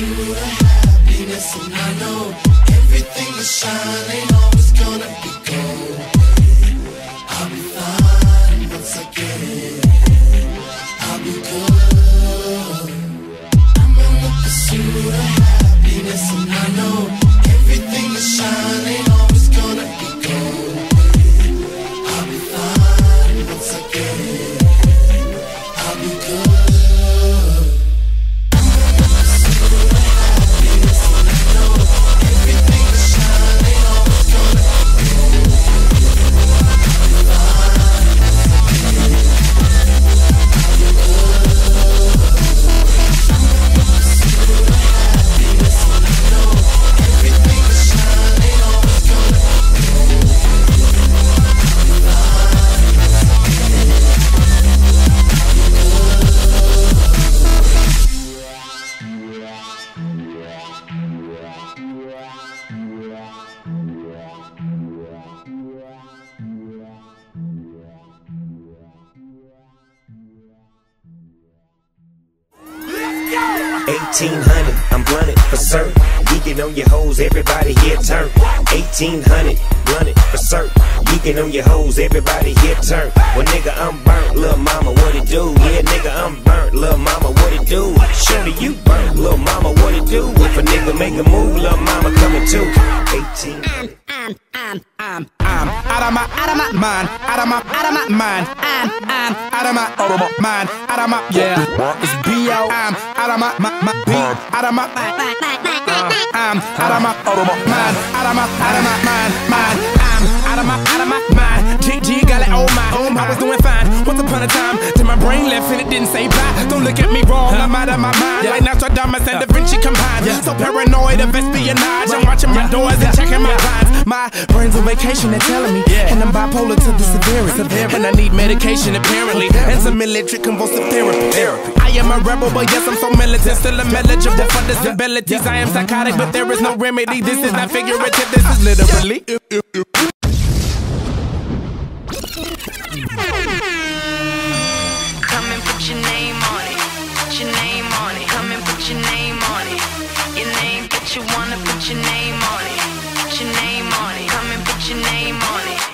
pursuit of happiness, and I know everything that shine ain't always gonna be gold. I'll be fine once again. I'll be good. I'm on the pursuit of happiness, and I know everything that shine ain't always gonna be gold. I'll be fine once again. I'll be good. I'm blunted for certain. Geeking on your hoes, everybody here turn. 1800, blunted for certain. Geeking on your hoes, everybody here turn. Well, nigga, I'm burnt, lil' mama, what it do? Yeah, nigga, I'm burnt, lil' mama, what it do? Surely you burnt, lil' mama, what it do? If a nigga make a move, lil' mama coming too. 1800. I'm out of my mind, out of my mind. I'm out of my mind, out of my it's B.O. I'm out of my beat, out of my I'm out of my mind, out of my mind. I'm out of my mind. G got it, oh my, I was doing fine. Once upon a time, till my brain left and it didn't say bye. Don't look at me wrong, I'm out of my mind. Like Nostradamus and Da Vinci combined. So paranoid of espionage, I'm watching my doors and checking my blinds. My brain's on vacation, they're telling me, and I'm bipolar to the severest. And I need medication apparently, and some military convulsive therapy. I am a rebel, but yes, I'm so militant. Still eligible for disabilities. I am psychotic, but there is no remedy. This is not figurative, this is literally. Come and put your name on it. Put your name on it. Come and put your name on it. Your name, get you wanna put your name on it. Put your name on it. Come and put your name on it.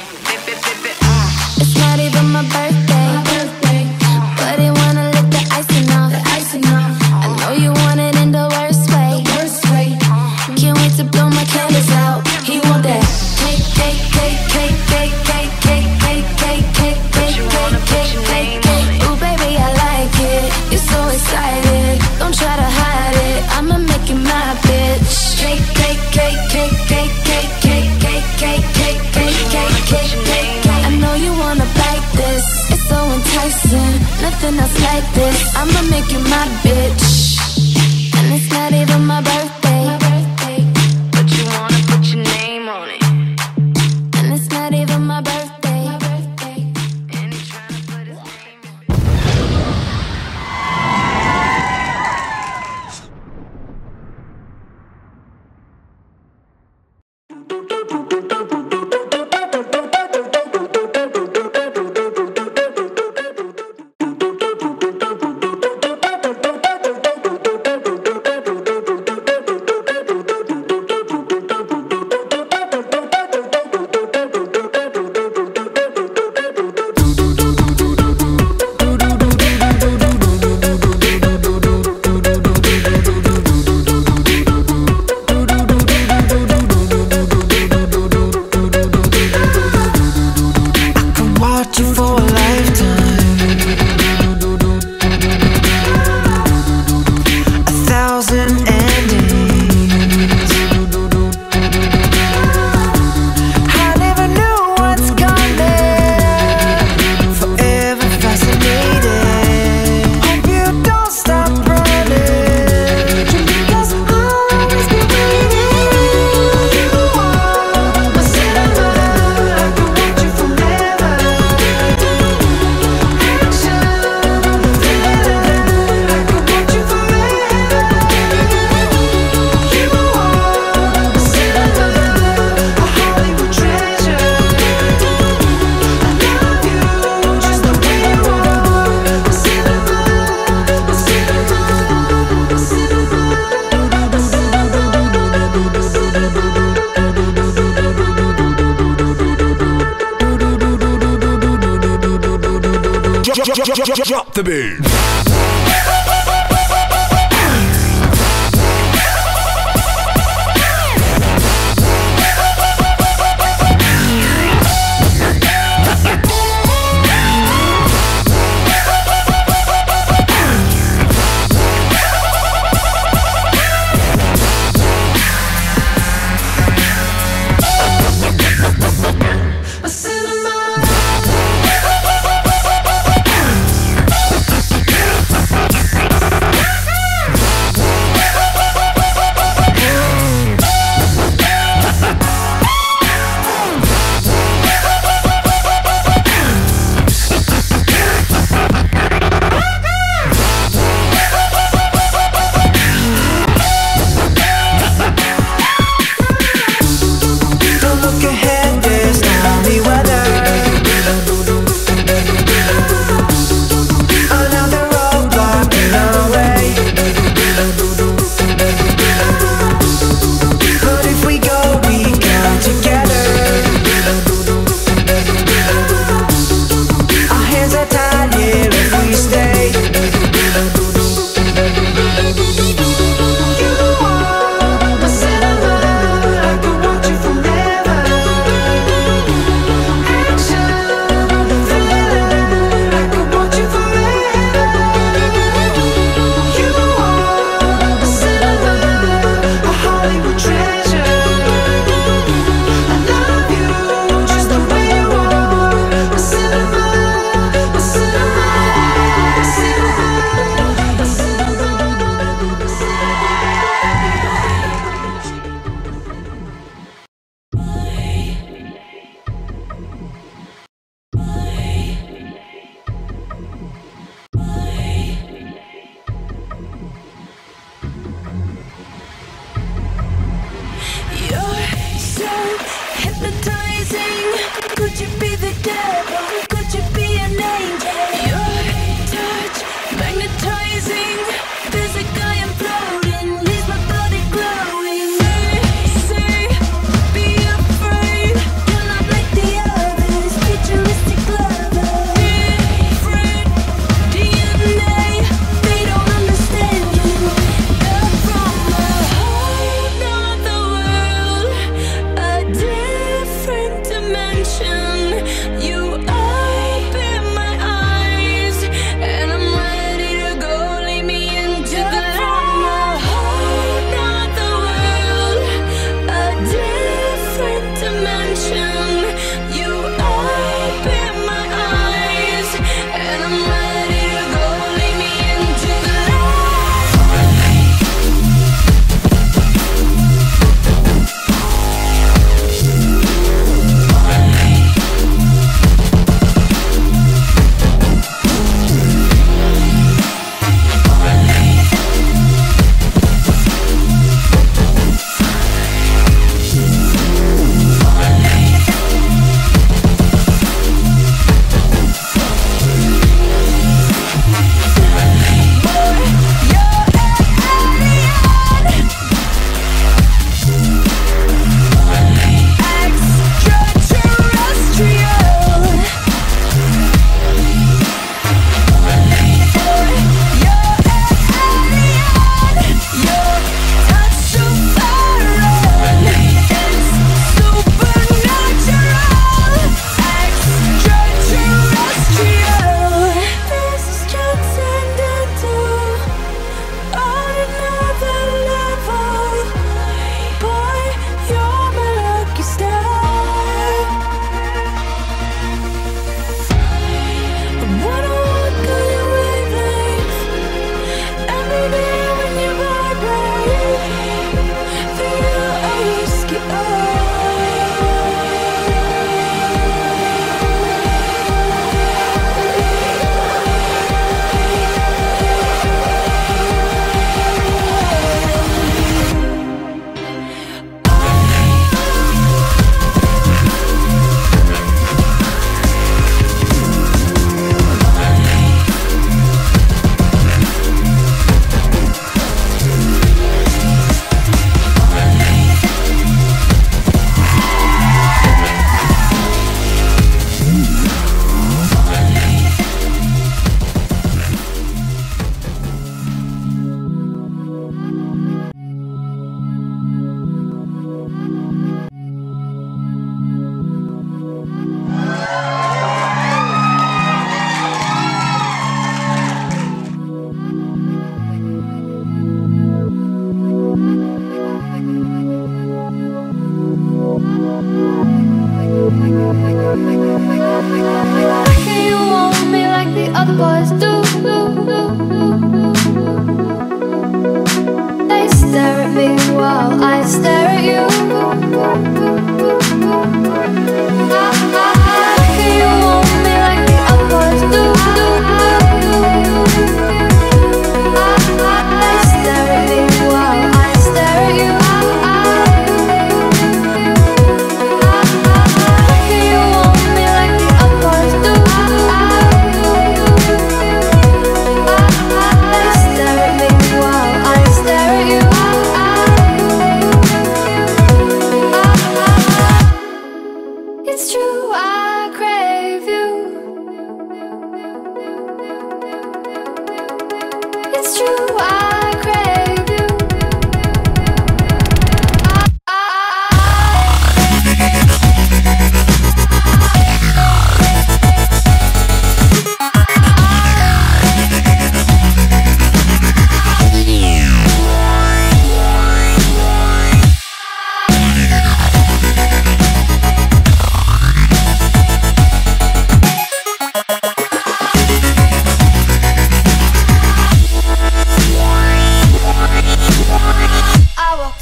It's not even my birthday, but they wanna lick the icing off. I know you want it in the worst way. Can't wait to blow my candles out. He want that cake. Ooh, baby, I like it. You're so excited. Don't try to hide it. I'ma make you my bitch. Cake. I know you wanna bite this. It's so enticing. Nothing else like this. I'ma make you my bitch. And it's not even my birthday, But you wanna put your name on it. and it's not even my birthday. And he's trying to put his name on Drop the beat.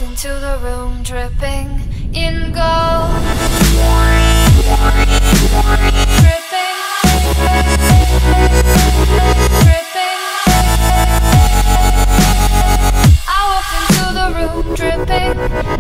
walked into the room dripping in gold. Dripping, dripping. I walked into the room dripping